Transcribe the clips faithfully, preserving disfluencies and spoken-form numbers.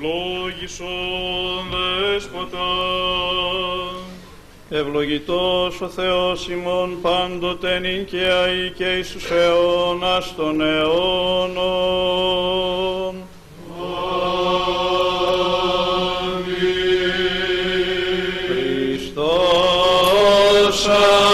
ευλόγησον Δέσποτα. Ευλογητός ο Θεός ημών πάντοτε νυν και αεί και εις τους αιώνας των αιώνων. Χριστός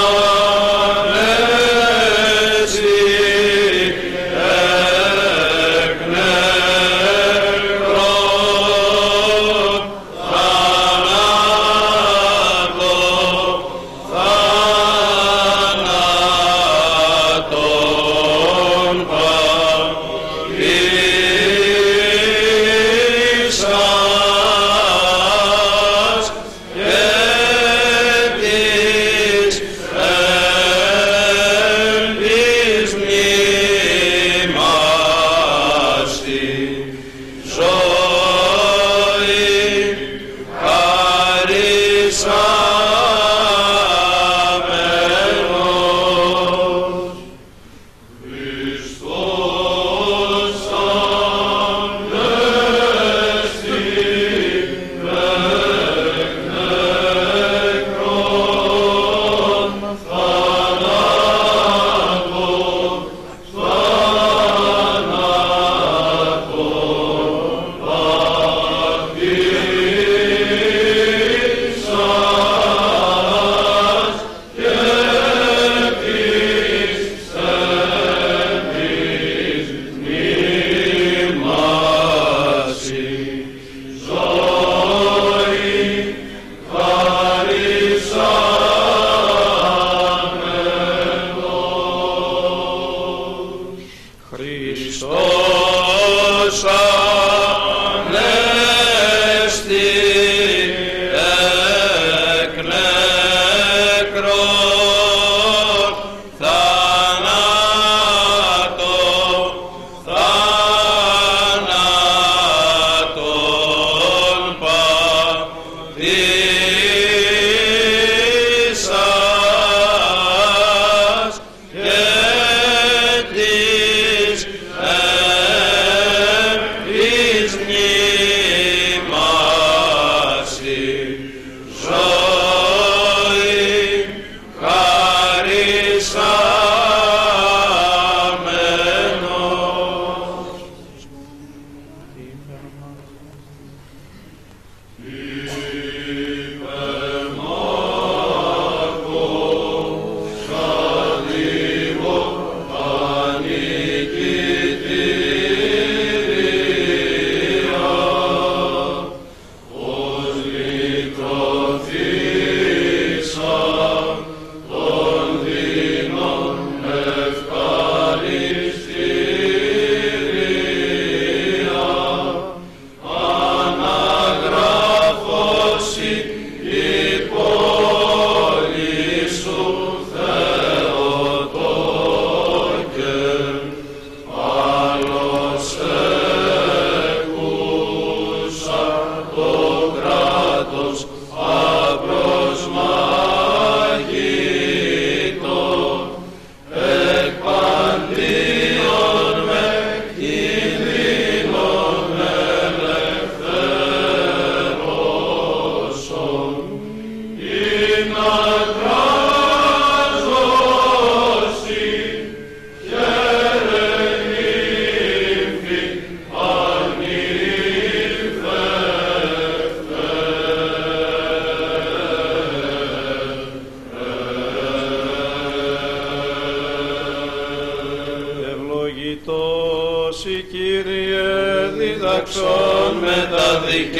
Δόση Κύριε διδαξών με τα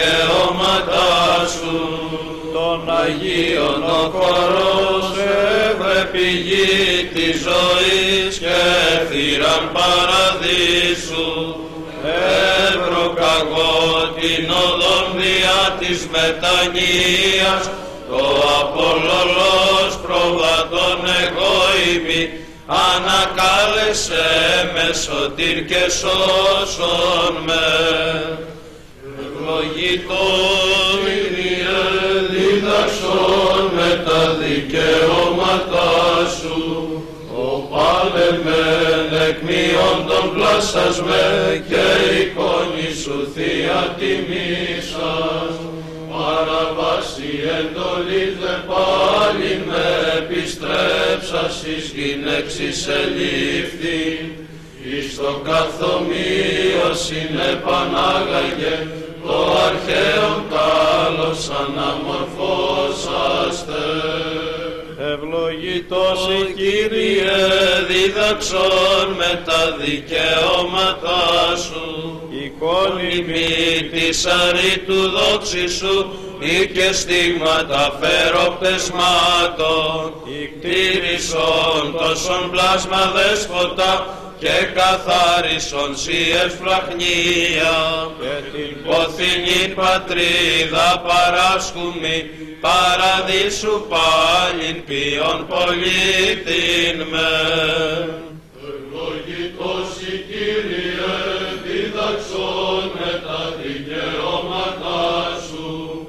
δικαιώματά Σου, των Αγίων ο χορός έβρε πηγή της ζωής και θύραν παραδείσου. Έβροκαγώ την οδόν διά της μετανοίας, το απολωλός προβατών εγώ ημί, ανακάλεσε με σωτήρ και σώσον με. Ευλογητόν Κύριε δίδαξον με τα δικαιώματά Σου, ο πάλε μεν εκμείων των πλάσασμε και εικόνη σου θεία τιμήσας. Παραβάσει εντολής δε πάλιν με επιστρέψας εις γυναίξης ελήφθη, εις το καθομοίο συνεπανάγαγε το αρχαίον κάλος αναμορφώσαστε. Ευλογητός η Κύριε, δίδαξον με τα δικαιώματά σου, εικόνη μη της αρήτου δόξη σου ή και στίγματα φεροπτεσμάτων, κτήρισον τόσον πλάσμα δέσποτα και καθάρισον σοι ευσπλαχνία, και την ποθηνήν πατρίδα παράσχουμη, παραδείσου πάλιν ποιον πολίτην με. Ευλογητός η Κύριε, δίδαξον με τα δικαιώματά σου,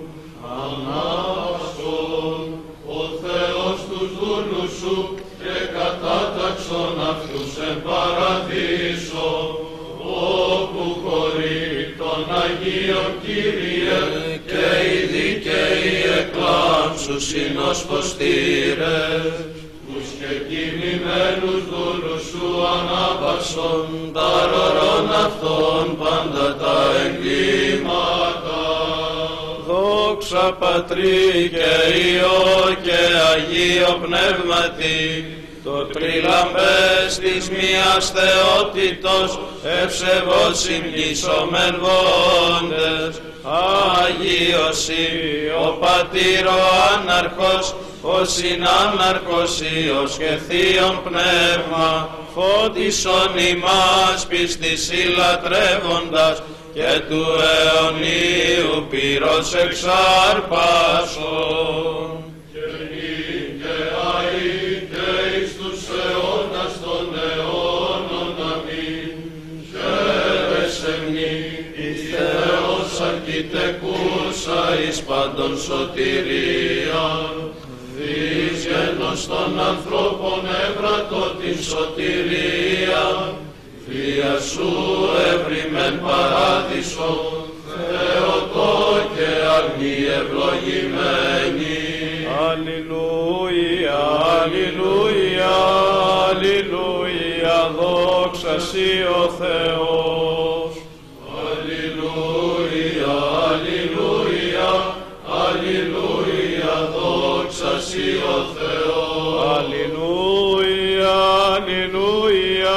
ανάψον ο Θεός τους δούλους σου και κατάταξον αυτούς εν παραδείσο, όπου χωρεί των Αγίων Κύριε και οι δίκαιοι εκλάμψους συνοσκοστήρες, τους και κοιμημένους δούλους σου ανάπαυσον τα ρωρών αυτών πάντα τα εγκλήματα. δόξα Πατρί Και Υιό και Αγίο Πνεύματι, το τριλαμπές της μίας θεότητος ευσεβώς συμπλησόμεν βόντες. Άγιος Υ, ο Πατήρ ο Άναρχος, ο Συνάναρχος Υιός και Θείον Πνεύμα, φώτισον ημάς πιστης ηλατρεύοντας και του αιωνίου πυρός εξάρπασον. Και νυν και αεί και εις τους αιώνας των αιώνων αμήν. Χαίρεσαι μνή, εις Θεός αρχιτεκούσα εις πάντων σωτηρίαν, δις γένος των ανθρώπων έβρατο την σωτηρία, Θεία σου ευρυμέν παράδεισο, Θεοτό και αγνή ευλογημένη. Αλληλούια, αλληλούια, αλληλούια, δόξα σοι ο Θεός. Αλληλούια, αλληλούια, αλληλούια, δόξα σοι ο Θεός. Αλληλούια, αλληλούια,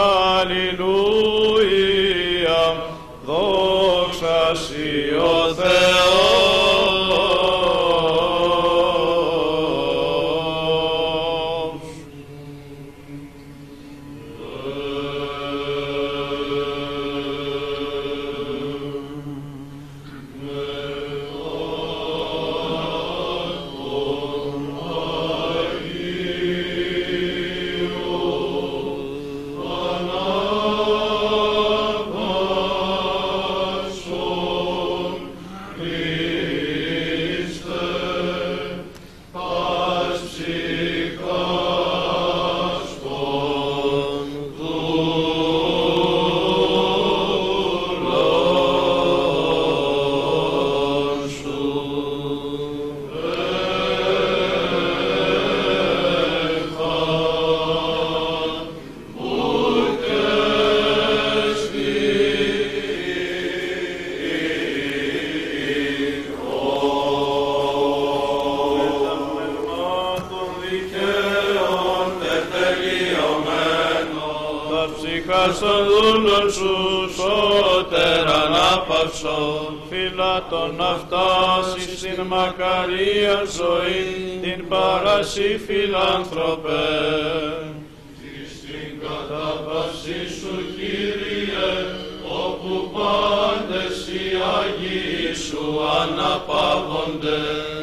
αλληλούια, δόξα σοι ο Θεός. Στον δούλων σου σώτερα ανάπαυσον, φυλάτων αυτάς εις την μακαρία ζωή, την παρασύ φιλάνθρωπε. στην κατάπαυση σου Κύριε, όπου πάντες οι Άγιοι σου αναπαύονται,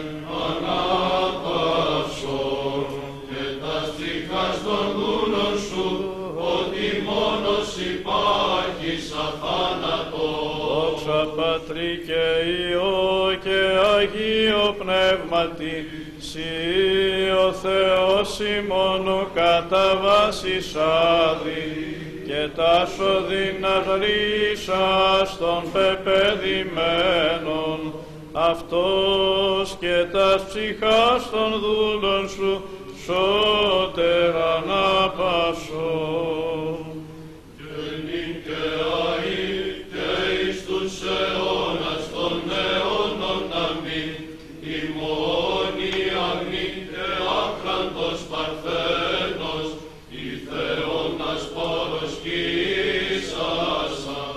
ανάπαυσον και τα στιχάς των δούλων σου, ότι μόνος υπάρχεις αθάνατος. Δόξα Πατρί και Υιό και Αγίο Πνεύματι, Εσύ ο Θεός ημών ο κατά βάσης άδει και τας οδύνας ρίσας των πεπαιδημένων, αυτός και τας ψυχάς των δούλων σου σώτερα να πασώ. Και νικαία και εις τους αιώνας των αιώνων αμήν, ημών η αγνή και άκραντος παρθένος, η Θεώνας πόρος κοίσασα,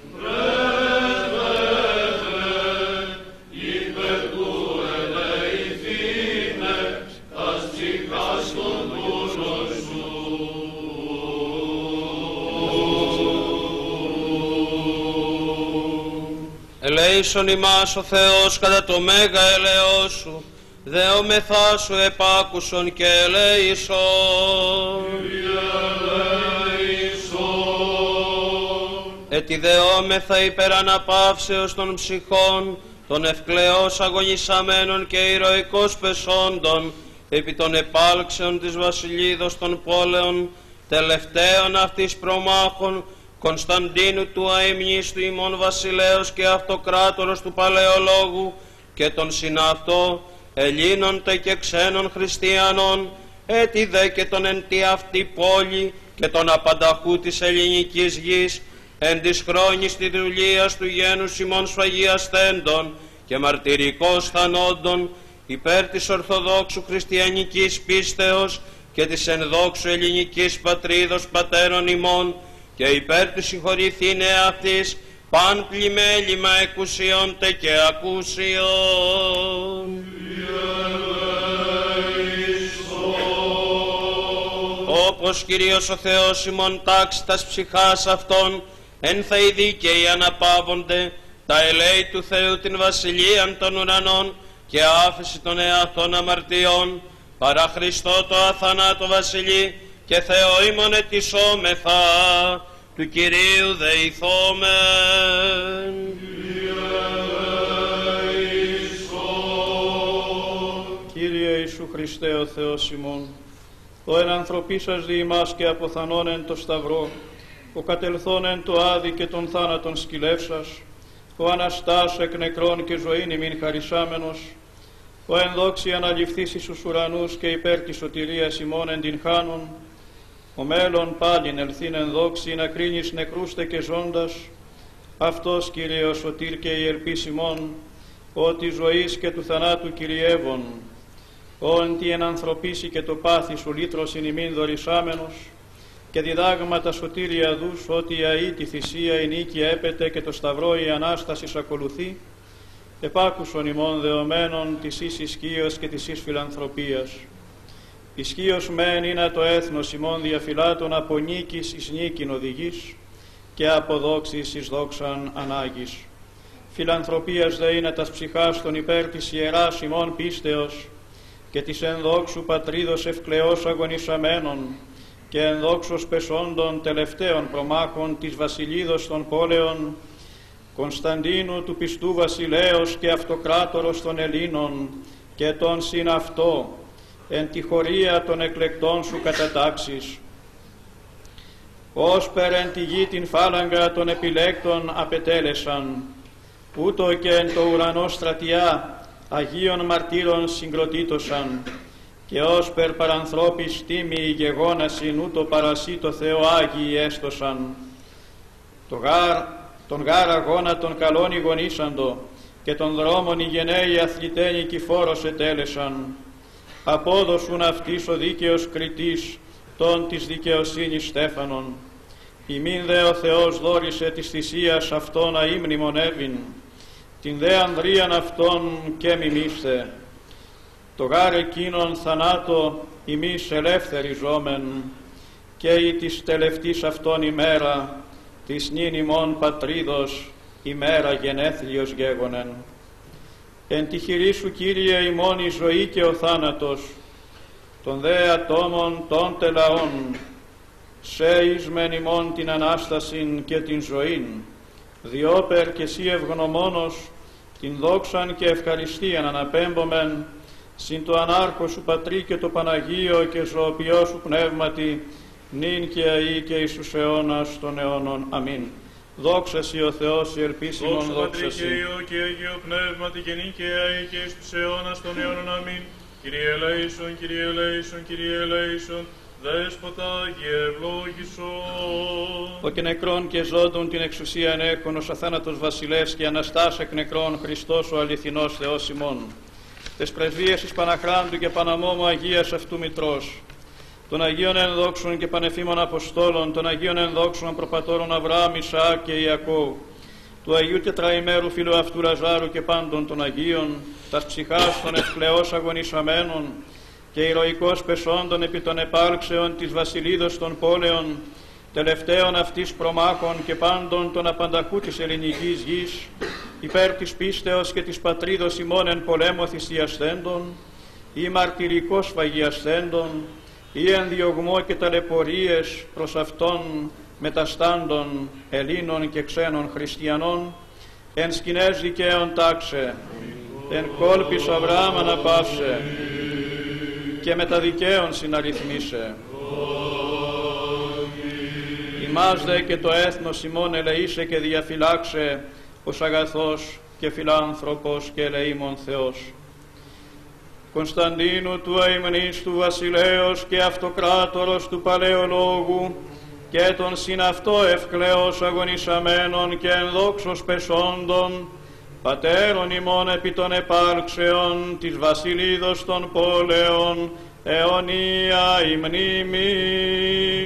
πρέσβευε, υπερ του ελεηθήνε, τας ψυχάς των δούλων σου. Ελέησον ημάς ο Θεός κατά το μέγα ελεός σου, δεόμεθά σου επάκουσον και ελέησον. Ετι δεόμεθα υπερ αναπαύσεως των ψυχών, των ευκλαιώς αγωνισαμένων και ηρωικώς πεσόντων, επί των επάλξεων της βασιλίδος των πόλεων, τελευταίων αυτής προμάχων, Κωνσταντίνου του αημνίστου ημών βασιλέως και αυτοκράτορος του Παλαιολόγου και των συναυτό Ελλήνων τε και ξένων χριστιανών, έτι δε και τον εν τη αυτή πόλη και τον απανταχού της ελληνικής γης, εν της χρόνης τη δουλείας του γένους ημών σφαγιαστέντων και μαρτυρικός θανόντων, υπέρ της Ορθοδόξου χριστιανικής πίστεως και της ενδόξου ελληνικής πατρίδος πατέρων ημών, και υπέρ του συγχωρηθήνε αυτής παν πλημέλημα εκουσιών τε και ακούσιων. Όπως Κύριος ο Θεός ημών τάξει τας ψυχάς αυτών, εν θα οι δίκαιοι αναπαύονται, τα ελέη του Θεού την βασιλείαν των ουρανών και άφεση των εαυτών αμαρτιών, παρά Χριστό το αθανάτο βασιλεί και Θεό ημών ετισόμεθα, του Κυρίου δεηθόμεν. Κύριε Ιησού Χριστέ ο Θεός ημών, ο εν ανθρωπίσας δι' ημάς και αποθανών εν το σταυρό, ο κατελθόν εν το άδη και τον θάνατον σκυλεύσας, ο Αναστάς εκ νεκρών και ζωήν ημίν χαρισάμενος, ο εν δόξη αναληφθείς εις τους ουρανούς και υπέρ της σωτηρίας ημών εν την χάνων, ο μέλλον πάλιν ελθύν εν δόξη να κρίνεις νεκρούστε και ζώντας, αυτός Κύριε ο σωτήρ και η ελπίς ημών, ότι ζωής και του θανάτου κυριεύων, όν τι εν ανθρωπίσει και το πάθη σου λύτρος ειν ημίν δωρησάμενος, και διδάγματα σωτήρια δούς, ότι η αή τη θυσία η νίκη έπεται και το σταυρό η Ανάστασης ακολουθεί, επάκουσον ημών δεωμένων της εις ισχύος και της εις φιλανθρωπίας. Ισχύος μεν είναι το έθνος ημών διαφυλάτων από νίκης εις νίκην οδηγής και από δόξης εις δόξαν ανάγκης. Φιλανθρωπίας δε είναι τας ψυχάς των υπέρ της ιεράς ημών πίστεως και της ενδόξου πατρίδος ευκλαιώς αγωνισαμένων και ενδόξως πεσόντων τελευταίων προμάχων της βασιλίδος των πόλεων, Κωνσταντίνου του πιστού βασιλέως και αυτοκράτορος των Ελλήνων και των συναυτό, εν τη χωρία των εκλεκτών σου κατατάξεις. Ως περ εν τη γη την φάλαγγα των επιλέκτων απετέλεσαν, ούτω και εν το ουρανό στρατιά Αγίων μαρτύρων συγκροτήτωσαν, και ως περ παρανθρώπης τίμη γεγόνασιν ούτω παρασύ το Θεό Άγιοι έστωσαν. Το γάρ, τον γάρ αγώνα των καλών ηγονίσαντο, και των δρόμων οι γενναίοι αθλητέν οικηφόρος ετέλεσαν. Απόδοσουν αυτής ο δίκαιος κριτής των της δικαιοσύνης στέφανον. Ημίν δε ο Θεός δόρισε της θυσίας αυτών αεί μνημονεύειν, την δε ανδρίαν αυτών και μιμήστε. Το γάρ εκείνον θανάτο ημείς ελεύθεροι ζώμεν, και η της τελευτής αυτών ημέρα, της νυν ημών πατρίδος, ημέρα γενέθλιος γέγονεν. Εν τη χειρή σου, Κύριε, ημών η ζωή και ο θάνατος, των δε ατόμων των τελαών, σε εις μεν ημών την Ανάστασιν και την ζωήν, διόπερ και εσύ ευγνωμόνος, την δόξαν και ευχαριστίαν αναπέμπομεν, συν το ανάρχο σου Πατρί και το Παναγίο και ζωοποιό σου Πνεύματι, νυν και αεί και εις τους αιώνας των αιώνων. Αμήν. Δόξα σοι ο Θεός, η ελπίσιμον δόξα σοι. Και Υιό και Αγίο Πνεύματι και νυν και αεί και εις τους αιώνας των αιώνων. Αμήν. Κύριε ελέησον, Κύριε ελέησον, Κύριε ελέησον, Δέσποτα Άγιε ευλόγησον. Ο και νεκρών και ζώντων την εξουσία ενέχον, ως αθάνατος βασιλεύς και αναστάς εκ νεκρών, Χριστός ο αληθινός Θεός ημών. Τες πρεσβείες της Παναχράντου και Παναμόμου Αγίας αυτού Μητρός, των Αγίων ενδόξων και πανεφήμων Αποστόλων, των Αγίων ενδόξων προπατώρων Αβραάμ, Ισαάκ και Ιακώβ, του Αγίου Τετραημέρου φίλου αυτού Λαζάρου και πάντων των Αγίων, τας ψυχάς των ευκλαιώς αγωνισαμένων και ηρωικός πεσόντων επί των επάρξεων της βασιλίδος των πόλεων, τελευταίων αυτής προμάχων και πάντων των απανταχού της ελληνικής γης, υπέρ της πίστεως και της πατρίδος ημών εν πολέμο θυσιασθέντων, ή μαρτυρικός φαγιασθέντων, ή εν διωγμό και ταλαιπωρίες προς αυτών μεταστάντων Ελλήνων και ξένων χριστιανών, εν σκηνές δικαίων τάξε, εν κόλπης Αβραάμ αναπαύσε, και με τα δικαίων συναριθμίσε. Ημάς δε και το έθνος ημών ελεήσε και διαφυλάξε, ως αγαθός και φιλάνθρωπος και ελεήμων Θεός. Κωνσταντίνου του αημνής του βασιλέως και αυτοκράτορος του παλαιολόγου και των συν αυτό ευκλαίως αγωνισαμένων και ενδόξως πεσόντων, πατέρων ημών επί των επάρξεων της βασιλίδος των πόλεων, αιωνία η μνήμη.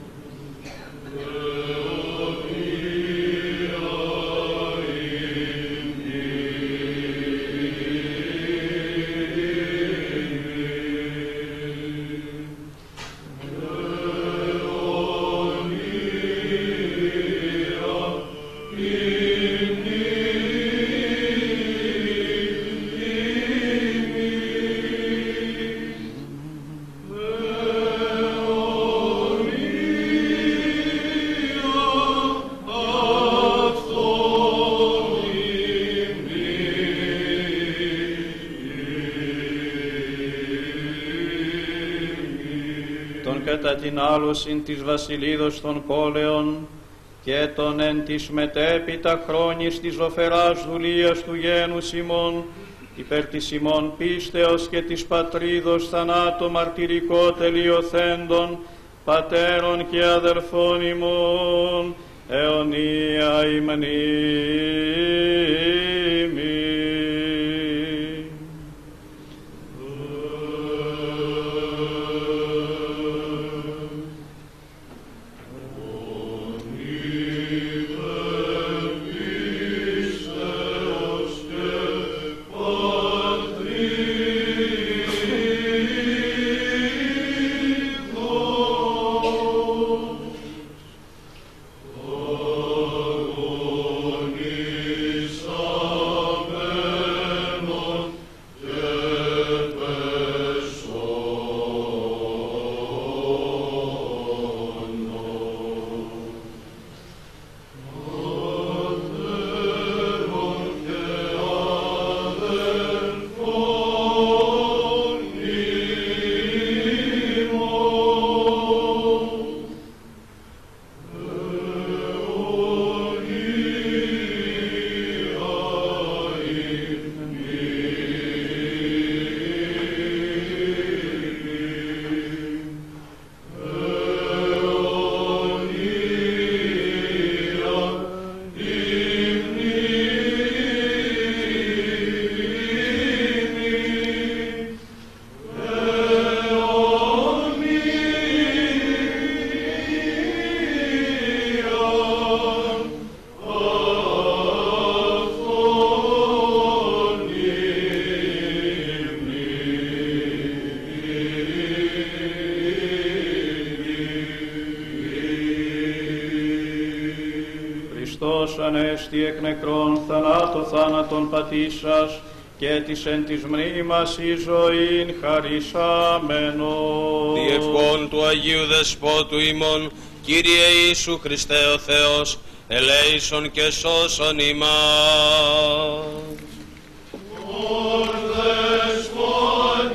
Κατά την άλωσιν της βασιλίδος των πόλεων και των εν της μετέπειτα χρόνης της ζωφεράς δουλείας του γένους ημών, υπέρ της ημών πίστεως και της πατρίδος θανάτου μαρτυρικό τελειοθέντων, πατέρων και αδερφών ημών, αιωνία η μνήμη. Χριστός ανέστη εκ νεκρών θανάτω θάνατον πατήσας και της εν της μνήμας η ζωήν χαρισάμενο. Διευχών του Αγίου Δεσπότου ημών, Κύριε Ιησού Χριστέ ο Θεός, ελέησον και σώσον ημάς. Ο Δεσπότης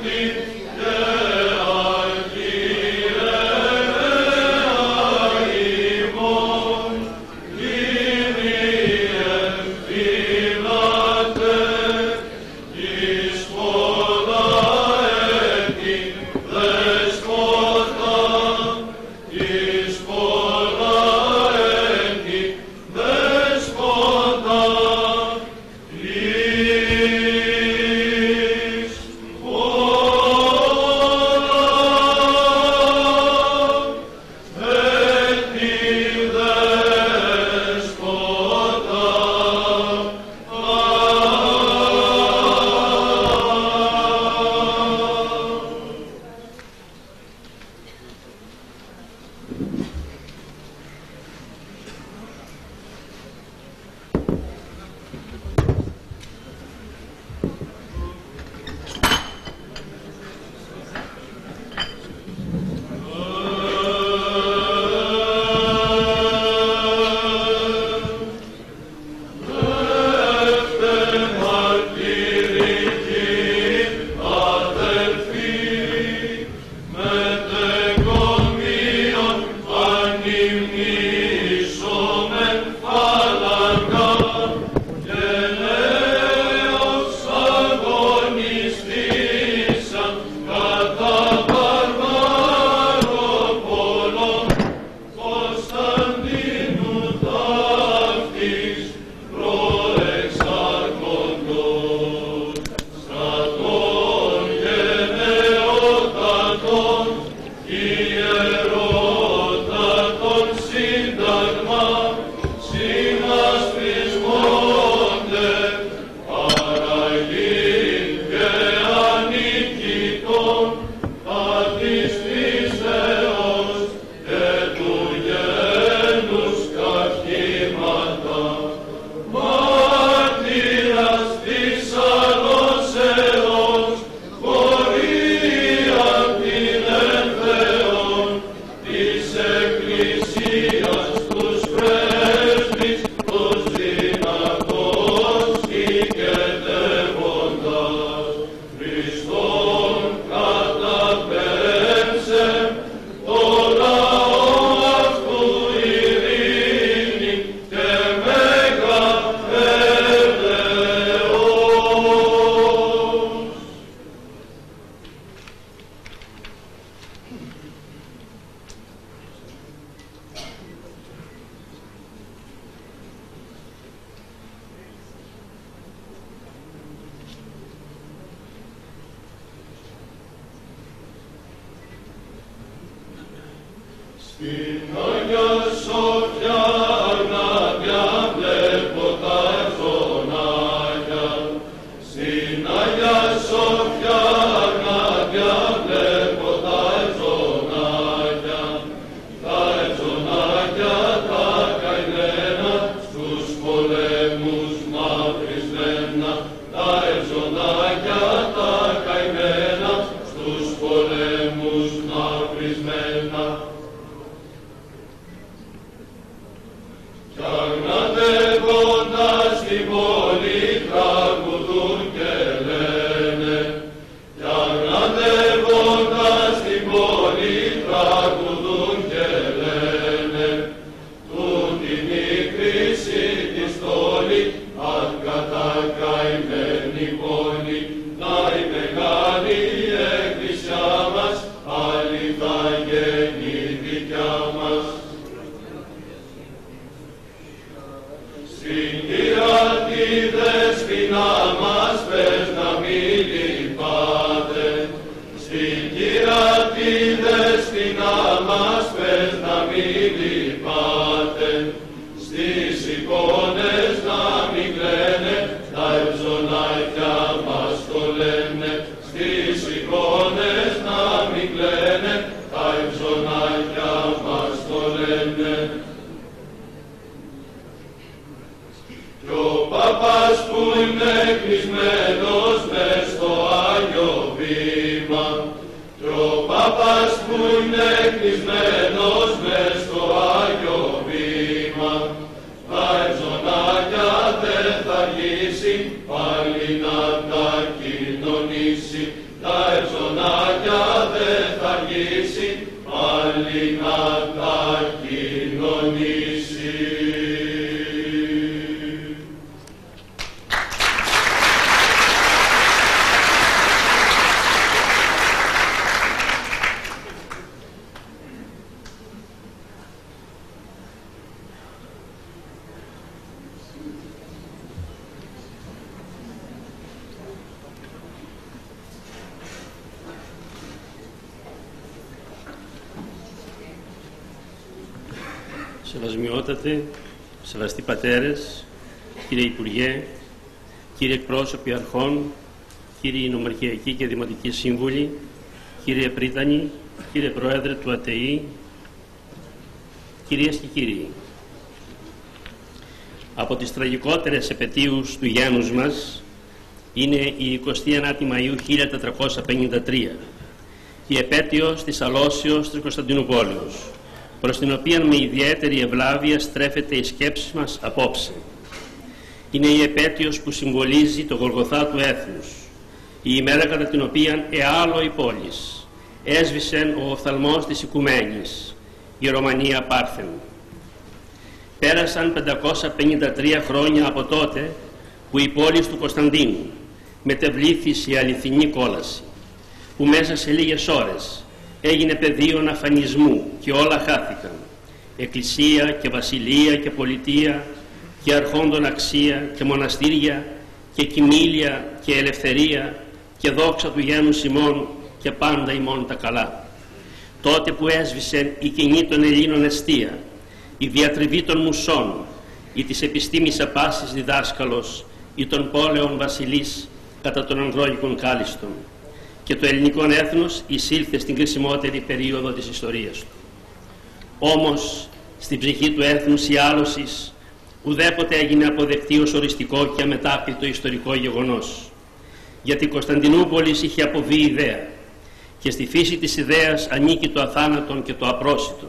Σεβασμιότατε, σεβαστοί πατέρες, κύριε Υπουργέ, κύριε εκπρόσωποι αρχών, κύριοι νομαρχιακοί και δημοτικοί σύμβουλοι, κύριε Πρίτανη, κύριε Πρόεδρε του ΑΤΕΗ, κυρίες και κύριοι. Από τις τραγικότερες επετείους του γένους μας είναι η εικοστή ένατη Μαΐου χίλια τετρακόσια πενήντα τρία, η επέτειος της αλώσεως της Κωνσταντινούπολης, προς την οποία με ιδιαίτερη ευλάβεια στρέφεται η σκέψη μας απόψε. Είναι η επέτειος που συμβολίζει το Γολγοθά του έθνους, η ημέρα κατά την οποία εάλλο η πόλης έσβησε ο οφθαλμός της οικουμένης, η Ρωμανία Πάρθεν. Πέρασαν πεντακόσια πενήντα τρία χρόνια από τότε που η πόλη του Κωνσταντίνου μετεβλήθη σε αληθινή κόλαση, που μέσα σε λίγες ώρες έγινε πεδίο αφανισμού και όλα χάθηκαν. Εκκλησία και βασιλεία και πολιτεία και αρχόντων αξία και μοναστήρια και κοιμήλια και ελευθερία και δόξα του γένους ημών και πάντα ημών τα καλά. Τότε που έσβησε η κοινή των Ελλήνων εστία, η διατριβή των μουσών, η της επιστήμης απάσης διδάσκαλος, ή των πόλεων βασιλής κατά των ανδρόγικων κάλιστων, και το ελληνικό έθνος εισήλθε στην κρισιμότερη περίοδο της ιστορίας του. Όμως, στην ψυχή του έθνους η άλωσης ουδέποτε έγινε αποδεκτή ως οριστικό και αμετάκτητο ιστορικό γεγονός, γιατί η Κωνσταντινούπολης είχε αποβεί ιδέα και στη φύση της ιδέας ανήκει το αθάνατον και το απρόσιτο.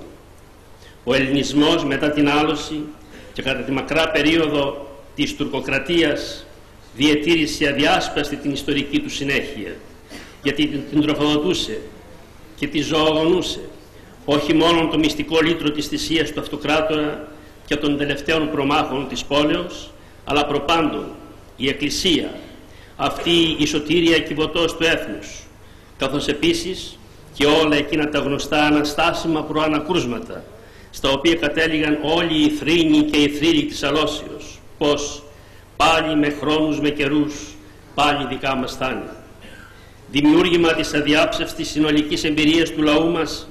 Ο ελληνισμός μετά την άλωση και κατά τη μακρά περίοδο της τουρκοκρατίας διετήρησε αδιάσπαστη την ιστορική του συνέχεια, γιατί την τροφοδοτούσε και τη ζωογονούσε όχι μόνο το μυστικό λύτρο της θυσίας του αυτοκράτορα και των τελευταίων προμάχων της πόλεως, αλλά προπάντων η Εκκλησία, αυτή η σωτήρια κυβωτός του έθνους, καθώς επίσης και όλα εκείνα τα γνωστά αναστάσιμα προανακρούσματα, στα οποία κατέληγαν όλοι οι θρήνοι και οι θρύλοι της Αλώσεως, πως πάλι με χρόνους με καιρούς, πάλι δικά μας θα είναι. Δημιούργημα της αδιάψευστης συνολικής εμπειρίας του λαού μας,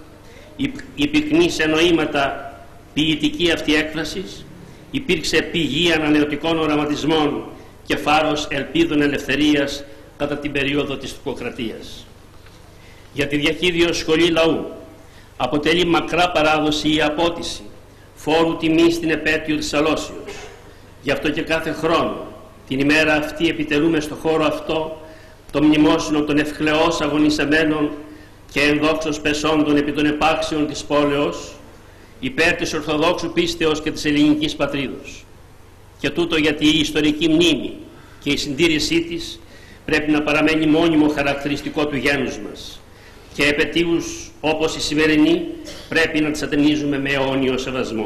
η πυκνή σε νοήματα ποιητική αυτή έκφρασης υπήρξε πηγή ανανεωτικών οραματισμών και φάρος ελπίδων ελευθερίας κατά την περίοδο της τουρκοκρατίας. Για τη διαχείριο σχολή λαού αποτελεί μακρά παράδοση η απότιση φόρου τιμή στην επέτειο της Αλώσεως. Γι' αυτό και κάθε χρόνο την ημέρα αυτή επιτελούμε στο χώρο αυτό το μνημόσυνο των ευχλεώς αγωνισαμένων και ενδόξως πεσόντων επί των επάξεων της πόλεως υπέρ της Ορθοδόξου πίστεως και της ελληνικής πατρίδος. Και τούτο γιατί η ιστορική μνήμη και η συντήρησή της πρέπει να παραμένει μόνιμο χαρακτηριστικό του γένους μας, και επετείους όπως η σημερινή πρέπει να τις ατενίζουμε με αιώνιο σεβασμό.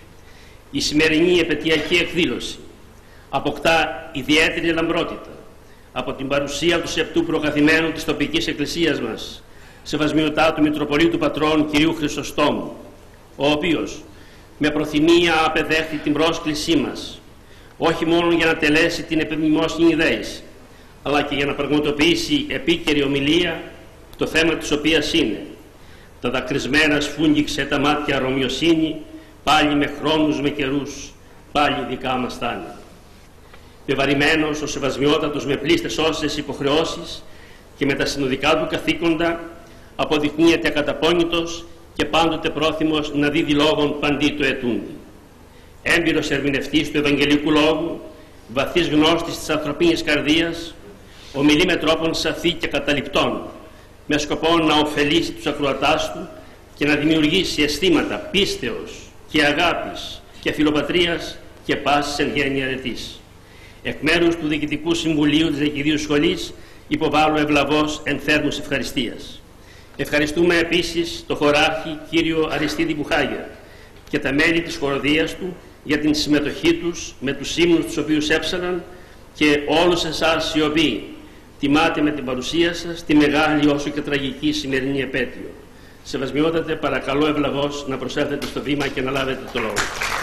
Η σημερινή επετειακή εκδήλωση αποκτά ιδιαίτερη λαμπρότητα από την παρουσία του σεπτού προκαθημένου της τοπικής εκκλησίας μας, σεβασμιωτά του Μητροπολίτου Πατρών κ. Χρυσοστόμου, ο οποίος με προθυμία απεδέχθη την πρόσκλησή μας, όχι μόνο για να τελέσει την επιμνημόσυνη δέηση, αλλά και για να πραγματοποιήσει επίκαιρη ομιλία, το θέμα της οποίας είναι «Τα δακρυσμένα σφούγγιξε τα μάτια Ρωμιοσύνη, πάλι με χρόνους με καιρούς, πάλι δικά μας θα είναι». Πεβαρημένος ο σεβασμιότατος με πλήστες όσες υποχρεώσεις και με τα συνοδικά του καθήκοντα, αποδεικνύεται ακαταπώνητος και πάντοτε πρόθυμος να δίδει λόγων παντί το ετούντι. Έμπειρος ερμηνευτής του Ευαγγελικού Λόγου, βαθύς γνώστης της ανθρωπίνης καρδίας, ομιλεί με τρόπον σαφή και καταληπτών, με σκοπό να ωφελήσει τους ακροατάς του και να δημιουργήσει αισθήματα πίστεως και αγάπης και φιλοπατρίας και πάσης εν γέννη αρετής. Εκ μέρους του Διοικητικού Συμβουλίου της Διοικητικού Σχολής υποβάλλω ευλαβώς ενθέρμους ευχαριστίας. Ευχαριστούμε επίσης τον χωράρχη κύριο Αριστίδη Μπουχάγια και τα μέλη της χοροδίας του για την συμμετοχή τους με τους ύμνους τους οποίους έψαναν, και όλους εσάς οι οποίοι τιμάτε με την παρουσία σας τη μεγάλη όσο και τραγική σημερινή επέτειο. Σεβασμιότατε, παρακαλώ ευλαβώς να προσέλθετε στο βήμα και να λάβετε το λόγο.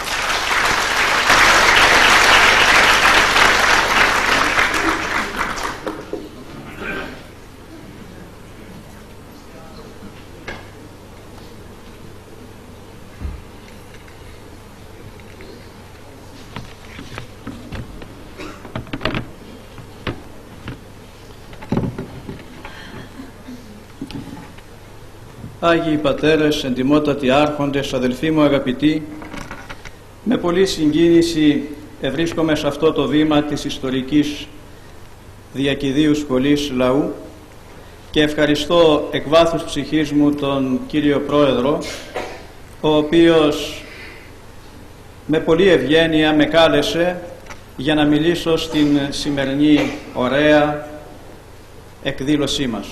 Άγιοι Πατέρες, εντιμότατοι άρχοντες, αδελφοί μου αγαπητοί, με πολλή συγκίνηση ευρίσκομαι σε αυτό το βήμα της ιστορικής Διακηδίου Σχολής Λαού και ευχαριστώ εκ βάθους ψυχής μου τον κύριο Πρόεδρο, ο οποίος με πολλή ευγένεια με κάλεσε για να μιλήσω στην σημερινή ωραία εκδήλωσή μας.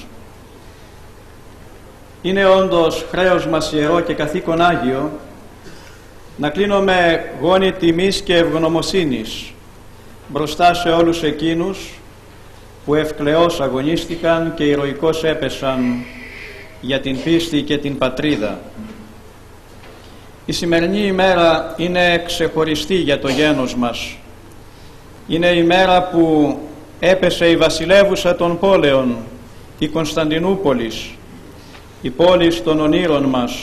Είναι όντως χρέος μας ιερό και καθήκον Άγιο να κλείνω με γόνη τιμής και ευγνωμοσύνης μπροστά σε όλους εκείνους που ευκλαιώς αγωνίστηκαν και ηρωικώς έπεσαν για την πίστη και την πατρίδα. Η σημερινή ημέρα είναι ξεχωριστή για το γένος μας. Είναι η μέρα που έπεσε η βασιλεύουσα των πόλεων, η Κωνσταντινούπολης, η πόλη των ονείρων μας.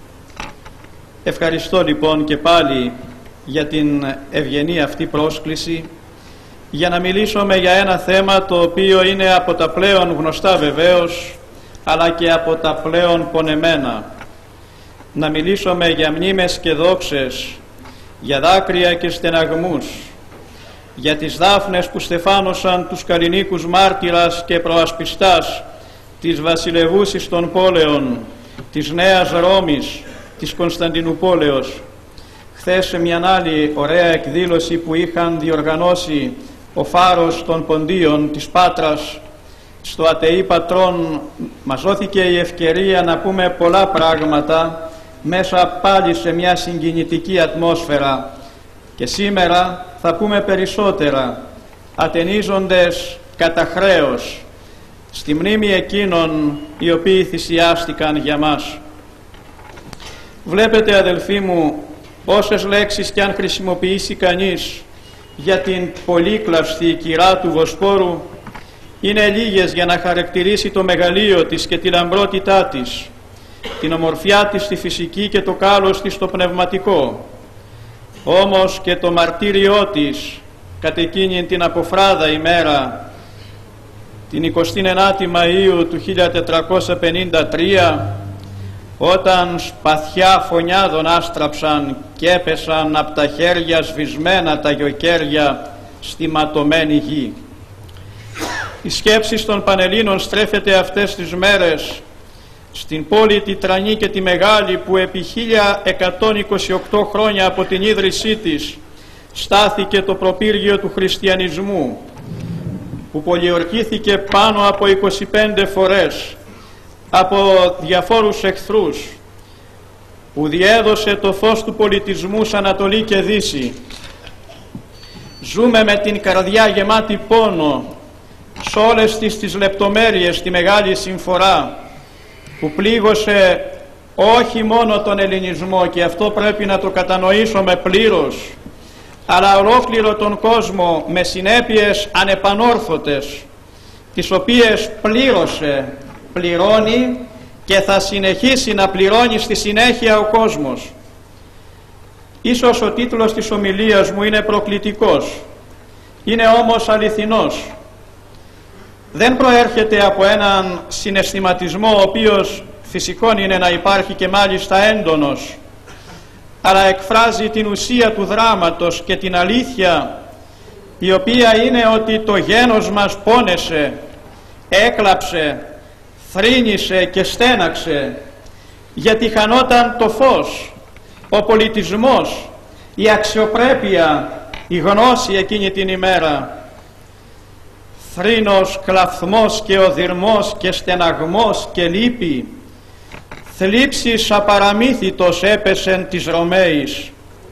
Ευχαριστώ λοιπόν και πάλι για την ευγενή αυτή πρόσκληση για να μιλήσουμε για ένα θέμα το οποίο είναι από τα πλέον γνωστά βεβαίως, αλλά και από τα πλέον πονεμένα. Να μιλήσουμε για μνήμες και δόξες, για δάκρυα και στεναγμούς, για τις δάφνες που στεφάνωσαν τους καλλινίκους μάρτυρας και προασπιστάς της βασιλευούσης των πόλεων, της Νέας Ρώμης, της Κωνσταντινουπόλεως. Χθες σε μια άλλη ωραία εκδήλωση που είχαν διοργανώσει ο Φάρος των Ποντίων της Πάτρας, στο ΑΤΕΗ Πατρών, μας δόθηκε η ευκαιρία να πούμε πολλά πράγματα μέσα πάλι σε μια συγκινητική ατμόσφαιρα, και σήμερα θα πούμε περισσότερα, ατενίζοντες κατά χρέος στη μνήμη εκείνων οι οποίοι θυσιάστηκαν για μας. Βλέπετε, αδελφοί μου, όσες λέξεις κι αν χρησιμοποιήσει κανείς για την πολύκλαυστη κυρά του Βοσπόρου, είναι λίγες για να χαρακτηρίσει το μεγαλείο της και τη λαμπρότητά της, την ομορφιά της στη φυσική και το κάλος της στο πνευματικό. Όμως και το μαρτύριό της κατ' εκείνη την αποφράδα ημέρα, την εικοστή ενάτη Μαΐου του χίλια τετρακόσια πενήντα τρία, όταν σπαθιά φωνιάδων άστραψαν και έπεσαν από τα χέρια σβησμένα τα γιοκέρια στη ματωμένη γη. Η σκέψη των Πανελλήνων στρέφεται αυτές τις μέρες στην πόλη τη Τρανή και τη Μεγάλη, που επί χίλια εκατόν είκοσι οκτώ χρόνια από την ίδρυσή της στάθηκε το προπύργιο του χριστιανισμού, που πολιορκήθηκε πάνω από είκοσι πέντε φορές από διαφόρους εχθρούς, που διέδωσε το φως του πολιτισμού σ' Ανατολή και Δύση. Ζούμε με την καρδιά γεμάτη πόνο σε όλες τις, τις λεπτομέρειες τη μεγάλη συμφορά που πλήγωσε όχι μόνο τον ελληνισμό, και αυτό πρέπει να το κατανοήσουμε πλήρως, αλλά ολόκληρο τον κόσμο με συνέπειες ανεπανόρθωτες, τις οποίες πλήρωσε, πληρώνει και θα συνεχίσει να πληρώνει στη συνέχεια ο κόσμος. Ίσως ο τίτλος της ομιλίας μου είναι προκλητικός, είναι όμως αληθινός. Δεν προέρχεται από έναν συναισθηματισμό, ο οποίος φυσικόν είναι να υπάρχει και μάλιστα έντονος, αλλά εκφράζει την ουσία του δράματος και την αλήθεια, η οποία είναι ότι το γένος μας πόνεσε, έκλαψε, θρήνησε και στέναξε, γιατί χανόταν το φως, ο πολιτισμός, η αξιοπρέπεια, η γνώση εκείνη την ημέρα. Θρήνος, κλαφθμός και οδυρμός και στεναγμός και λύπη, θλίψης απαραμύθιτος έπεσεν της Ρωμαίης,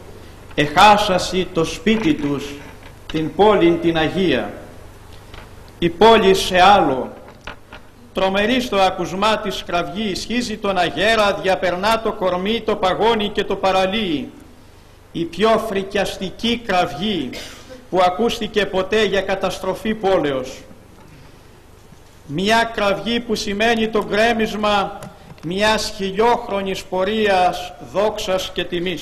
εχάσασι το σπίτι τους, την πόλην την Αγία. Η πόλη σε άλλο, τρομερή στο ακουσμά της κραυγή, ισχύζει τον αγέρα, διαπερνά το κορμί, το παγόνι και το παραλύει. Η πιο φρικιαστική κραυγή που ακούστηκε ποτέ για καταστροφή πόλεως. Μια κραυγή που σημαίνει το γκρέμισμα μιας χιλιόχρονης πορείας δόξας και τιμής.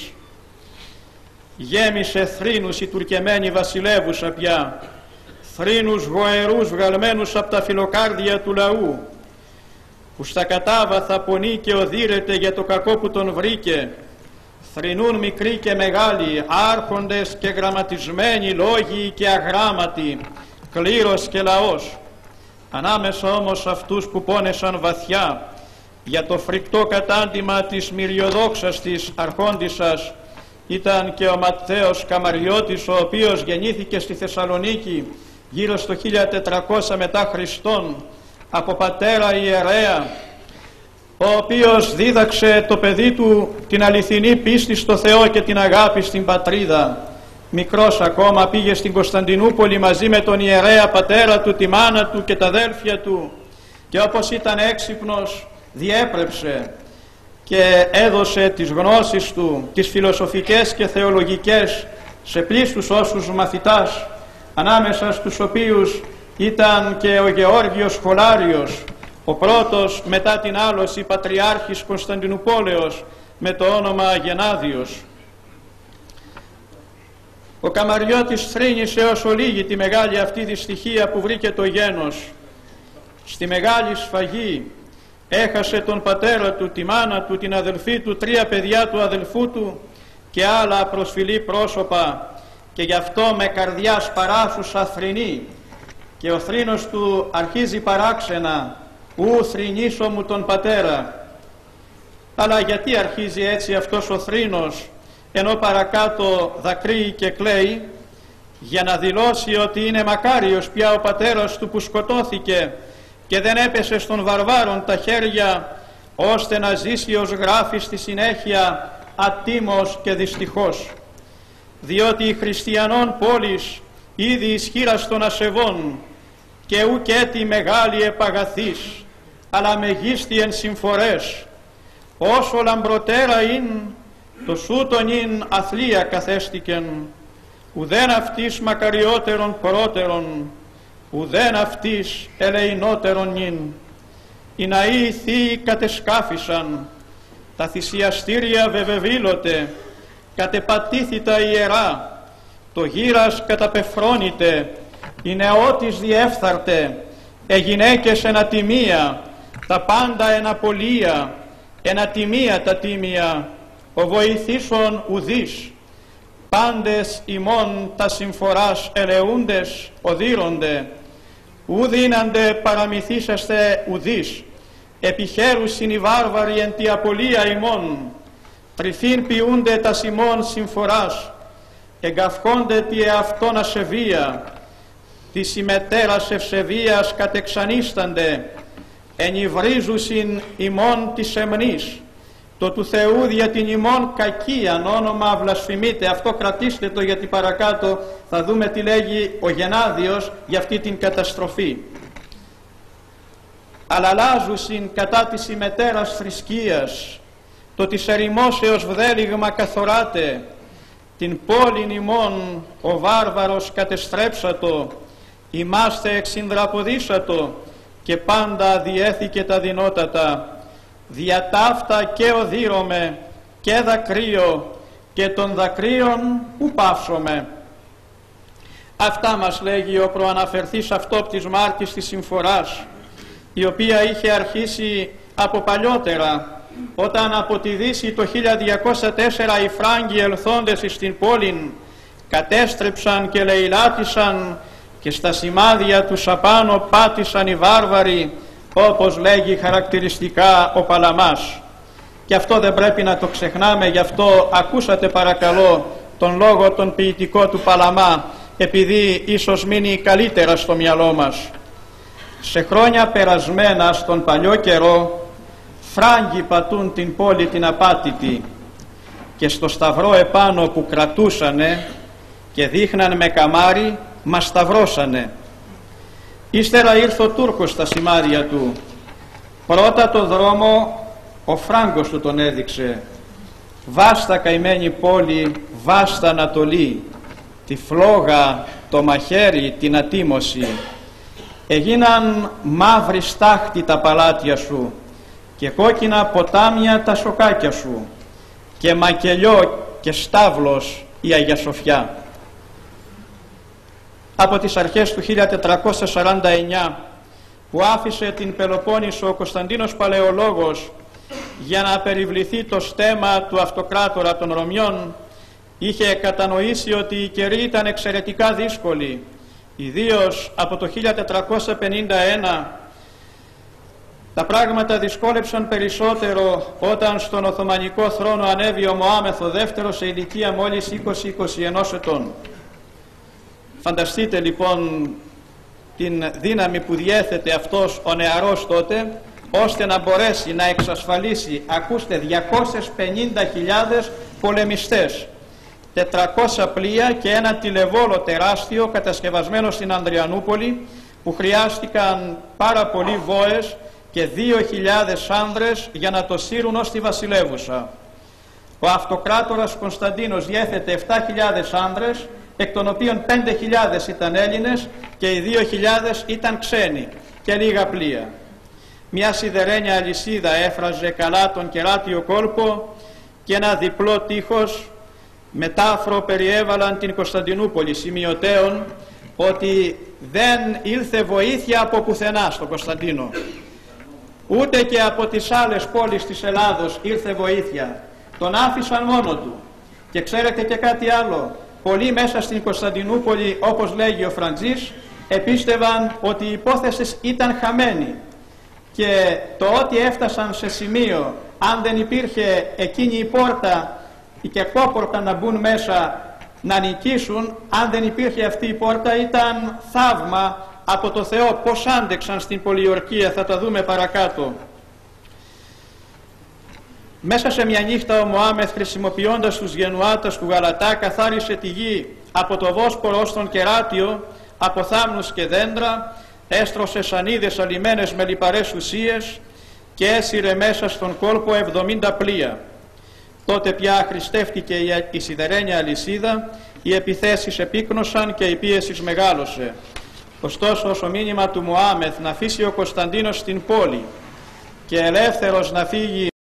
Γέμισε θρήνους η τουρκεμένη βασιλεύουσα πια, θρήνους γοερούς βγαλμένους από τα φιλοκάρδια του λαού, που στα κατάβαθα πονεί και οδύρεται για το κακό που τον βρήκε. Θρηνούν μικροί και μεγάλοι, άρχοντες και γραμματισμένοι, λόγοι και αγράμματοι, κλήρος και λαός. Ανάμεσα όμως αυτούς που πόνεσαν βαθιά για το φρικτό κατάντημα της μυριοδόξας της αρχόντισσας ήταν και ο Ματθαίος Καμαριώτης, ο οποίος γεννήθηκε στη Θεσσαλονίκη γύρω στο χίλια τετρακόσια μετά Χριστόν από πατέρα ιερέα, ο οποίος δίδαξε το παιδί του την αληθινή πίστη στο Θεό και την αγάπη στην πατρίδα. Μικρός ακόμα πήγε στην Κωνσταντινούπολη μαζί με τον ιερέα πατέρα του, τη μάνα του και τα αδέλφια του, και όπως ήταν έξυπνος διέπρεψε και έδωσε τις γνώσεις του, τις φιλοσοφικές και θεολογικές, σε πλήστους όσους μαθητάς, ανάμεσα στους οποίους ήταν και ο Γεώργιος Σχολάριος, ο πρώτος μετά την άλωση Πατριάρχης Κωνσταντινουπόλεως με το όνομα Γενάδιος. Ο Καμαριώτης θρήνησε ως ολίγη τη μεγάλη αυτή δυστυχία που βρήκε το γένος. Στη μεγάλη σφαγή έχασε τον πατέρα του, τη μάνα του, την αδελφή του, τρία παιδιά του αδελφού του και άλλα προσφυλή πρόσωπα, και γι' αυτό με καρδιά σπαράσουσα θρηνεί, και ο θρήνος του αρχίζει παράξενα, ου θρηνήσω μου τον πατέρα. Αλλά γιατί αρχίζει έτσι αυτός ο θρήνος, ενώ παρακάτω δακρύει και κλαίει? Για να δηλώσει ότι είναι μακάριος πια ο πατέρας του που σκοτώθηκε και δεν έπεσε στον βαρβάρων τα χέρια, ώστε να ζήσει ως γράφει στη συνέχεια ατίμος και δυστυχώς. Διότι η χριστιανών πόλης ήδη ισχύρας των ασεβών, και ουκ έτη μεγάλη επαγαθής, αλλά μεγίστη εν συμφορές, όσο λαμπροτέρα ειν, το σούτον ειν αθλία καθέστηκεν, ουδέν αυτής μακαριότερον πρώτερον, ουδέν αυτής ελεηνότερον νυν. Οι ναοί θείοι κατεσκάφησαν, τα θυσιαστήρια βεβεβήλωτε, κατεπατήθητα ιερά, το γύρας καταπεφρώνητε, οι νεότης διέφθαρτε, ε γυναίκες εν ατιμία, τα πάντα εν απολία, εν ατιμία τα τίμια, ο βοηθήσον ουδείς, πάντες ημών τα συμφοράς ελεούντες οδύρονται, ου δίνανται παραμυθίσαστε ουδείς, επιχέρουσιν οι βάρβαροι εν τη απολία ημών, τρυφήν ποιούνται τα ημών συμφοράς, εγκαυχόνται τη εαυτόν ασεβία, τη συμμετέρας ευσεβίας κατεξανίστανται, ενυβρίζουσιν ημών της εμνής, το του Θεού δια την ημών κακίαν όνομα βλασφημείτε. Αυτό κρατήστε το, γιατί παρακάτω θα δούμε τι λέγει ο Γενάδιος για αυτή την καταστροφή. Αλλαλάζουσιν κατά της ημετέρας θρησκείας, το της ερημόσεως βδέλιγμα καθοράτε, την πόλην ημών ο βάρβαρος κατεστρέψατο, ημάστε εξυνδραποδίσατο, και πάντα διέθηκε τα δεινότατα, δια ταύτα και οδύρωμε και δακρύο, και των δακρύων ου πάυσομαι. Αυτά μας λέγει ο προαναφερθής αυτόπτης μάρτης της συμφοράς, η οποία είχε αρχίσει από παλιότερα, όταν από τη Δύση το χίλια διακόσια τέσσερα οι Φράγκοι ελθόντες στην πόλην κατέστρεψαν και λαιλάτισαν, και στα σημάδια τους απάνω πάτησαν οι βάρβαροι, όπως λέγει χαρακτηριστικά ο Παλαμάς. Και αυτό δεν πρέπει να το ξεχνάμε, γι' αυτό ακούσατε παρακαλώ τον λόγο τον ποιητικό του Παλαμά, επειδή ίσως μείνει καλύτερα στο μυαλό μας. Σε χρόνια περασμένα στον παλιό καιρό, Φράγκοι πατούν την πόλη την απάτητη, και στο σταυρό επάνω που κρατούσανε και δείχναν με καμάρι, μας σταυρώσανε. Ύστερα ήρθε ο Τούρκος στα σημάδια του. Πρώτα το δρόμο ο Φράγκος του τον έδειξε. Βάστα καημένη πόλη, βάστα Ανατολή, τη φλόγα, το μαχαίρι, την ατίμωση. Έγιναν μαύρη στάχτη τα παλάτια σου, και κόκκινα ποτάμια τα σοκάκια σου, και μακελιό και στάβλος η Αγία Σοφιά. Από τις αρχές του χίλια τετρακόσια σαράντα εννιά, που άφησε την Πελοπόννησο ο Κωνσταντίνος Παλαιολόγος για να περιβληθεί το στέμμα του αυτοκράτορα των Ρωμιών, είχε κατανοήσει ότι οι καιροί ήταν εξαιρετικά δύσκολοι, ιδίως από το χίλια τετρακόσια πενήντα ένα. Τα πράγματα δυσκόλεψαν περισσότερο όταν στον Οθωμανικό θρόνο ανέβη ο Μωάμεθ ο δεύτερος σε ηλικία μόλις είκοσι με είκοσι ένα ετών. Φανταστείτε λοιπόν την δύναμη που διέθετε αυτός ο νεαρός τότε, ώστε να μπορέσει να εξασφαλίσει, ακούστε, διακόσιες πενήντα χιλιάδες πολεμιστές, τετρακόσια πλοία και ένα τηλεβόλο τεράστιο κατασκευασμένο στην Ανδριανούπολη, που χρειάστηκαν πάρα πολλοί βόες και δύο χιλιάδες άνδρες για να το σύρουν ως τη βασιλεύουσα. Ο αυτοκράτορας Κωνσταντίνος διέθετε επτά χιλιάδες άνδρες, εκ των οποίων πέντε χιλιάδες ήταν Έλληνες και οι δύο χιλιάδες ήταν ξένοι και λίγα πλοία. Μια σιδερένια αλυσίδα έφραζε καλά τον κεράτιο κόλπο και ένα διπλό τείχος μετάφρο περιέβαλαν την Κωνσταντινούπολη, σημειωτέων ότι δεν ήλθε βοήθεια από πουθενά στο Κωνσταντίνο. Ούτε και από τις άλλες πόλεις της Ελλάδος ήρθε βοήθεια. Τον άφησαν μόνο του. Και ξέρετε και κάτι άλλο. Πολλοί μέσα στην Κωνσταντινούπολη, όπως λέγει ο Φραντζής, επίστευαν ότι η υπόθεση ήταν χαμένη. Και το ότι έφτασαν σε σημείο, αν δεν υπήρχε εκείνη η πόρτα, η κερκόπορτα να μπουν μέσα να νικήσουν, αν δεν υπήρχε αυτή η πόρτα, ήταν θαύμα από το Θεό. Πώς άντεξαν στην πολιορκία, θα τα δούμε παρακάτω. Μέσα σε μια νύχτα ο Μωάμεθ, χρησιμοποιώντας τους Γενουάτας του Γαλατά, καθάρισε τη γη από το Βόσπορο ως τον Κεράτιο, από θάμνους και δέντρα, έστρωσε σανίδες αλιμένες με λιπαρές ουσίες και έσυρε μέσα στον κόλπο εβδομήντα πλοία. Τότε πια αχρηστεύτηκε η σιδερένια αλυσίδα, οι επιθέσεις επίκνωσαν και η πίεση μεγάλωσε. Ωστόσο, ως ο μήνυμα του Μωάμεθ να αφήσει ο Κωνσταντίνος στην πόλη και ελεύθερος να φύγει